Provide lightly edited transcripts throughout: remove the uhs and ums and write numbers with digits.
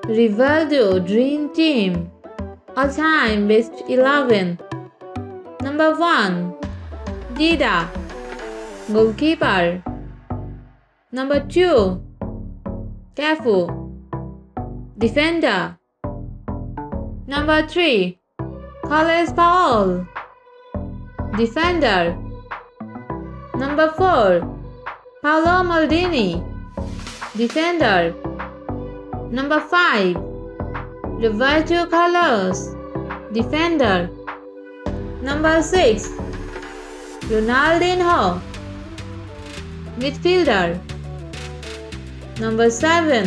Rivaldo Dream Team. All-time best 11. Number 1. Dida, goalkeeper. Number 2. Cafu, defender. Number 3. Carles Paul, defender. Number 4. Paolo Maldini, defender. Number 5. Roberto Carlos, defender. Number 6. Ronaldinho, midfielder. Number 7.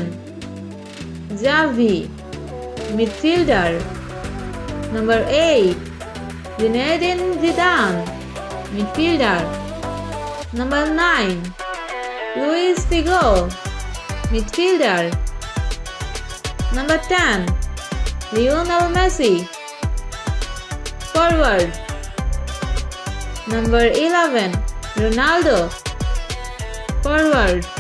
Xavi, midfielder. Number 8. Zinedine Zidane, midfielder. Number 9. Luis Figo, midfielder. Number 10. Lionel Messi, forward. Number 11. Ronaldo, forward.